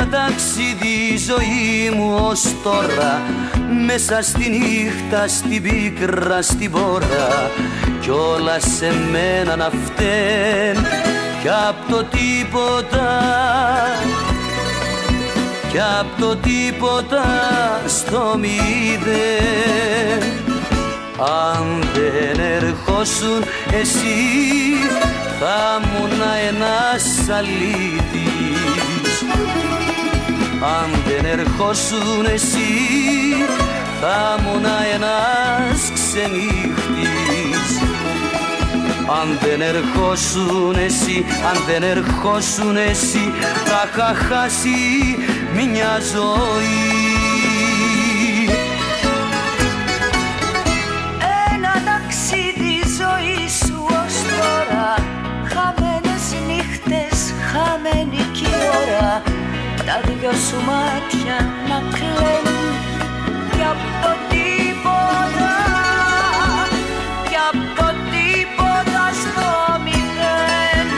ταξίδι η ζωή μου ως τώρα, μέσα στη νύχτα, στην πίκρα, στην πόρα, κι όλα σε μένα να φταίν κι απ' το τίποτα, κι απ' το τίποτα στο μηδέν. Αν δεν ερχόσουν εσύ θα ήμουν ένας αλήτης. Αν δεν ερχόσουν εσύ θα ήμουν ένας ξενύχτης. Αν δεν ερχόσουν εσύ, αν δεν ερχόσουν εσύ, θα είχα χάσει μια ζωή. Ένα ταξίδι ζωή σου ως τώρα, χαμένες νύχτες, χαμένη κι η ώρα, τα δυο σου μάτια να κλαίνουν κι απ' το τίποτα, κι απ' το τίποτα στο μηδέν.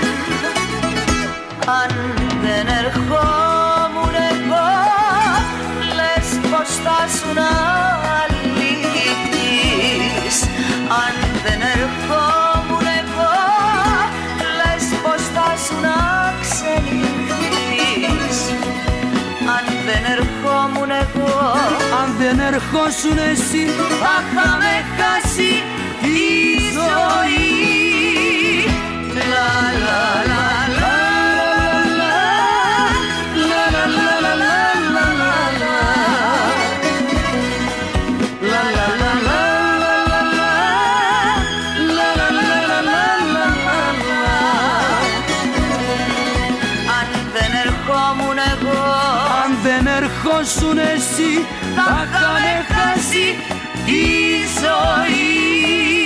Αν δεν ερχόμουν εγώ, λες πως θα ήσουν αλήτης. Αν δεν ερχόμουν εγώ, λες πως θα ήσουν ξενύχτης. Αν δεν ερχόμουν εγώ, αν δεν ερχόσουν εσύ, θα είχαμε χάσει τη ζωή. Λα λα λα λα. Αν δεν ερχόσουν εσύ, θα είχαμε χάσει τη ζωή.